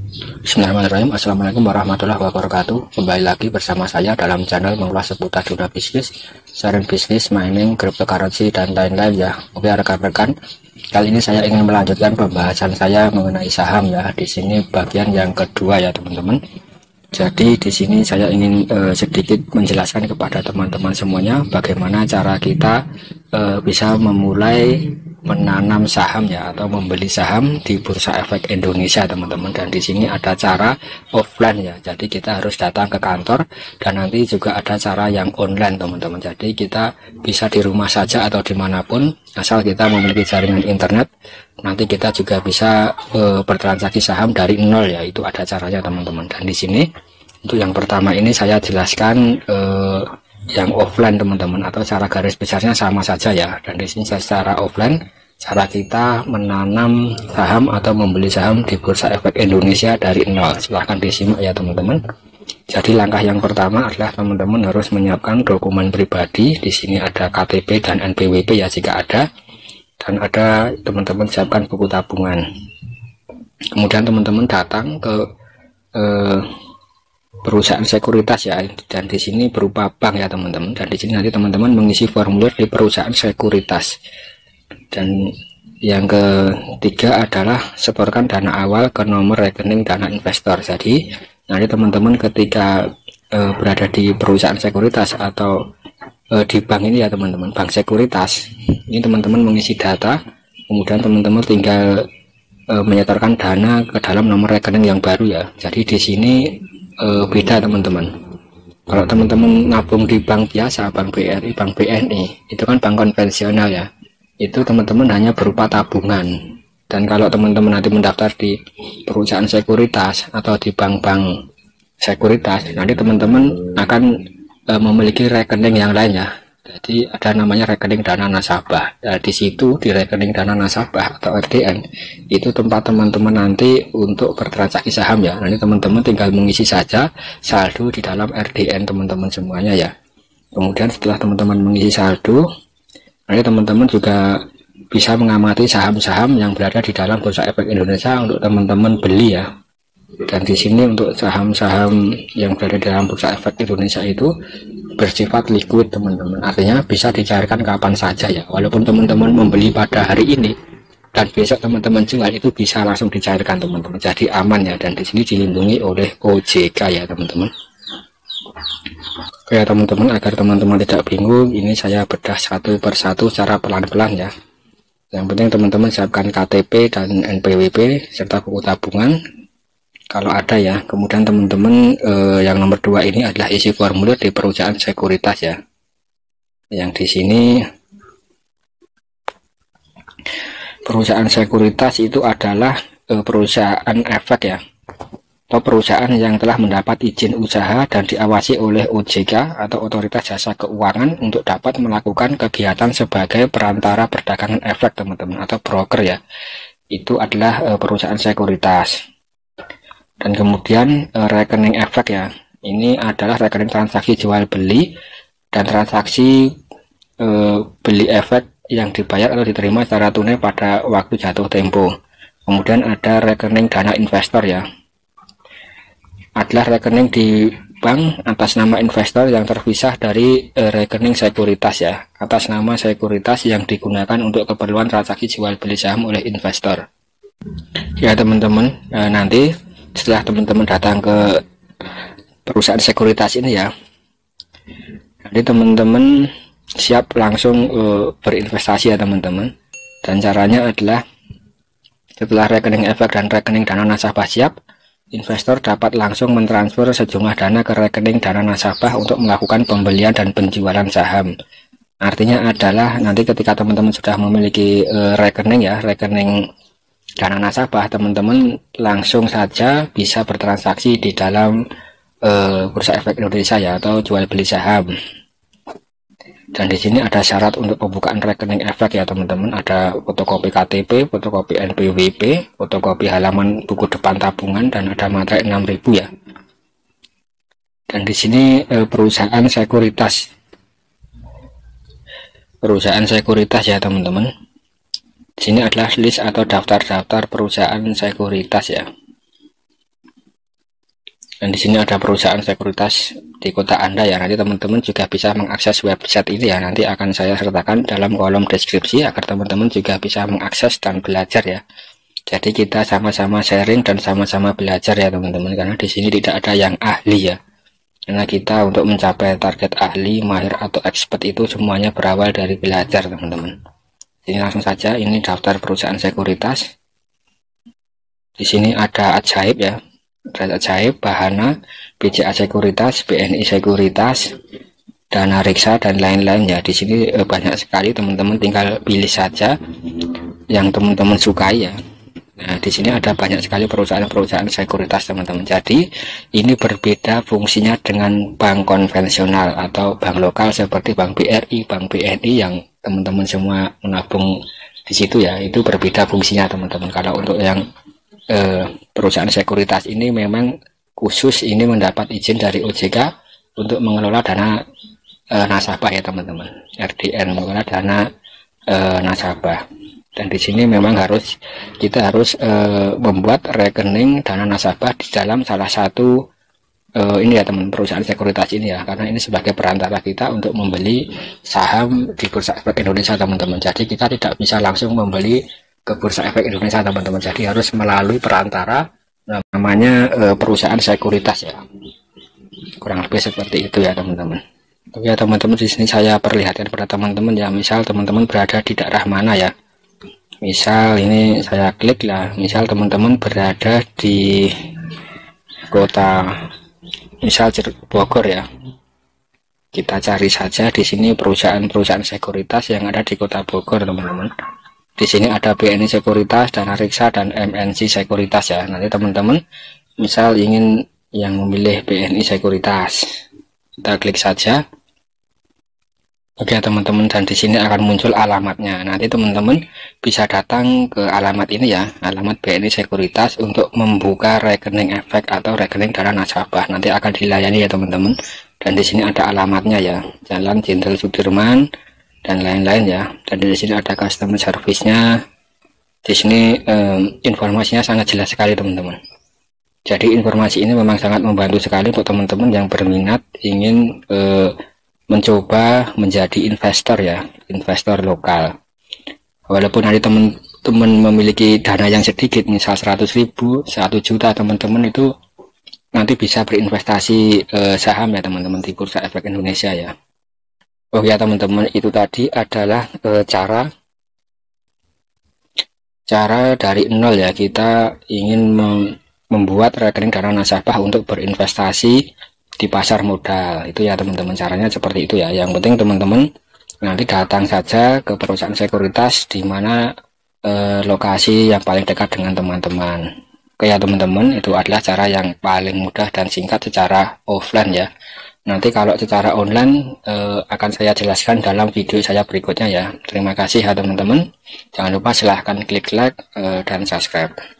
Bismillahirrahmanirrahim. Assalamualaikum warahmatullahi wabarakatuh. Kembali lagi bersama saya dalam channel mengulas seputar dunia bisnis, sharing bisnis, mining, cryptocurrency, dan lain-lain ya. Oke rekan-rekan, kali ini saya ingin melanjutkan pembahasan saya mengenai saham ya. Di sini bagian yang kedua ya teman-teman. Jadi di sini saya ingin sedikit menjelaskan kepada teman-teman semuanya bagaimana cara kita bisa memulai menanam saham ya, atau membeli saham di Bursa Efek Indonesia teman-teman. Dan di sini ada cara offline ya, jadi kita harus datang ke kantor, dan nanti juga ada cara yang online teman-teman. Jadi kita bisa di rumah saja atau dimanapun, asal kita memiliki jaringan internet. Nanti kita juga bisa bertransaksi saham dari nol ya, itu ada caranya teman-teman. Dan di sini untuk yang pertama ini saya jelaskan yang offline teman-teman, atau cara garis besarnya sama saja ya. Dan di sini secara offline, cara kita menanam saham atau membeli saham di Bursa Efek Indonesia dari nol. Silahkan disimak ya teman-teman. Jadi langkah yang pertama adalah teman-teman harus menyiapkan dokumen pribadi. Di sini ada KTP dan NPWP ya jika ada, dan ada teman-teman siapkan buku tabungan. Kemudian teman-teman datang ke perusahaan sekuritas ya, dan di sini berupa bank ya teman-teman. Dan di sini nanti teman-teman mengisi formulir di perusahaan sekuritas. Dan yang ketiga adalah setorkan dana awal ke nomor rekening dana investor. Jadi nanti teman-teman ketika berada di perusahaan sekuritas atau di bank ini ya teman-teman, bank sekuritas ini, teman-teman mengisi data, kemudian teman-teman tinggal menyetorkan dana ke dalam nomor rekening yang baru ya. Jadi di sini beda teman-teman. Kalau teman-teman nabung di bank biasa, bank BRI, bank BNI, itu kan bank konvensional ya, itu teman-teman hanya berupa tabungan. Dan kalau teman-teman nanti mendaftar di perusahaan sekuritas atau di bank-bank sekuritas, nanti teman-teman akan memiliki rekening yang lainnya. Jadi ada namanya rekening dana nasabah. Nah, di situ di rekening dana nasabah atau RDN itu tempat teman-teman nanti untuk bertransaksi saham ya. Nanti teman-teman tinggal mengisi saja saldo di dalam RDN teman-teman semuanya ya. Kemudian setelah teman-teman mengisi saldo, nanti teman-teman juga bisa mengamati saham-saham yang berada di dalam Bursa Efek Indonesia untuk teman-teman beli ya. Dan di sini untuk saham-saham yang berada di dalam Bursa Efek Indonesia itu bersifat liquid teman-teman, artinya bisa dicairkan kapan saja ya. Walaupun teman-teman membeli pada hari ini dan besok teman-teman jual, itu bisa langsung dicairkan teman-teman, jadi aman ya. Dan di sini dilindungi oleh OJK ya teman-teman. Oke teman-teman, agar teman-teman tidak bingung, ini saya bedah satu persatu secara pelan-pelan ya. Yang penting teman-teman siapkan KTP dan NPWP serta buku tabungan kalau ada ya. Kemudian teman-teman yang nomor 2 ini adalah isi formulir di perusahaan sekuritas ya. Yang di sini perusahaan sekuritas itu adalah perusahaan efek ya, atau perusahaan yang telah mendapat izin usaha dan diawasi oleh OJK atau Otoritas Jasa Keuangan untuk dapat melakukan kegiatan sebagai perantara perdagangan efek teman-teman, atau broker ya. Itu adalah perusahaan sekuritas. Dan kemudian rekening efek ya, ini adalah rekening transaksi jual beli dan transaksi beli efek yang dibayar atau diterima secara tunai pada waktu jatuh tempo. Kemudian ada rekening dana investor ya, adalah rekening di bank atas nama investor yang terpisah dari rekening sekuritas ya, atas nama sekuritas yang digunakan untuk keperluan transaksi jual beli saham oleh investor ya teman-teman. Nanti setelah teman-teman datang ke perusahaan sekuritas ini ya, jadi teman-teman siap langsung berinvestasi ya teman-teman. Dan caranya adalah setelah rekening efek dan rekening dana nasabah siap, investor dapat langsung mentransfer sejumlah dana ke rekening dana nasabah untuk melakukan pembelian dan penjualan saham. Artinya adalah nanti ketika teman-teman sudah memiliki rekening ya, rekening dana nasabah, teman-teman langsung saja bisa bertransaksi di dalam Bursa Efek Indonesia ya, atau jual beli saham. Dan di sini ada syarat untuk pembukaan rekening efek ya teman-teman. Ada fotokopi KTP, fotokopi NPWP, fotokopi halaman buku depan tabungan, dan ada materai 6.000 ya. Dan di sini perusahaan sekuritas ya teman-teman. Di sini adalah list atau daftar-daftar perusahaan sekuritas ya. Dan di sini ada perusahaan sekuritas di kota Anda ya. Nanti teman-teman juga bisa mengakses website ini ya. Nanti akan saya sertakan dalam kolom deskripsi agar teman-teman juga bisa mengakses dan belajar ya. Jadi kita sama-sama sharing dan sama-sama belajar ya teman-teman, karena di sini tidak ada yang ahli ya. Karena kita untuk mencapai target ahli, mahir atau expert itu semuanya berawal dari belajar teman-teman. Ini langsung saja, ini daftar perusahaan sekuritas. Di sini ada ajaib ya, ada ajaib, Bahana, BCA Sekuritas, BNI Sekuritas, Dana Reksa dan lain-lain ya. Di sini banyak sekali teman-teman, tinggal pilih saja yang teman-teman sukai ya. Nah, di sini ada banyak sekali perusahaan-perusahaan sekuritas teman-teman. Jadi ini berbeda fungsinya dengan bank konvensional atau bank lokal seperti Bank BRI, Bank BNI yang teman-teman semua menabung di situ ya. Itu berbeda fungsinya teman-teman. Kalau untuk yang perusahaan sekuritas ini memang khusus ini mendapat izin dari OJK untuk mengelola dana nasabah ya teman-teman. RDN, mengelola dana nasabah. Dan di sini memang kita harus membuat rekening dana nasabah di dalam salah satu ini ya teman, perusahaan sekuritas ini ya, karena ini sebagai perantara kita untuk membeli saham di Bursa Efek Indonesia teman-teman. Jadi kita tidak bisa langsung membeli ke Bursa Efek Indonesia teman-teman. Jadi harus melalui perantara namanya perusahaan sekuritas ya. Kurang lebih seperti itu ya teman-teman. Oke ya teman-teman, di sini saya perlihatkan pada teman-teman ya, misal teman-teman berada di daerah mana ya. Misal ini saya klik lah, misal teman-teman berada di kota misal Bogor ya. Kita cari saja di sini perusahaan-perusahaan sekuritas yang ada di kota Bogor teman-teman. Di sini ada BNI Sekuritas, Dana Reksa dan MNC Sekuritas ya. Nanti teman-teman misal ingin yang memilih BNI Sekuritas, kita klik saja. Oke teman-teman, dan di sini akan muncul alamatnya. Nanti teman-teman bisa datang ke alamat ini ya, alamat BNI Sekuritas untuk membuka rekening efek atau rekening dana nasabah. Nanti akan dilayani ya teman-teman. Dan di sini ada alamatnya ya, Jalan Jenderal Sudirman dan lain-lain ya. Dan di sini ada customer service-nya. Di sini informasinya sangat jelas sekali teman-teman. Jadi informasi ini memang sangat membantu sekali untuk teman-teman yang berminat ingin mencoba menjadi investor ya, investor lokal. Walaupun nanti teman-teman memiliki dana yang sedikit, misal 100.000, 1 juta, teman-teman itu nanti bisa berinvestasi saham ya teman-teman di Bursa Efek Indonesia ya. Oke ya teman-teman, itu tadi adalah cara dari nol ya, kita ingin membuat rekening dana nasabah untuk berinvestasi di pasar modal. Itu ya teman-teman, caranya seperti itu ya. Yang penting teman-teman nanti datang saja ke perusahaan sekuritas di mana lokasi yang paling dekat dengan teman-teman. Oke ya teman-teman, itu adalah cara yang paling mudah dan singkat secara offline ya. Nanti kalau secara online akan saya jelaskan dalam video saya berikutnya ya. Terima kasih ya teman-teman. Jangan lupa silahkan klik like dan subscribe.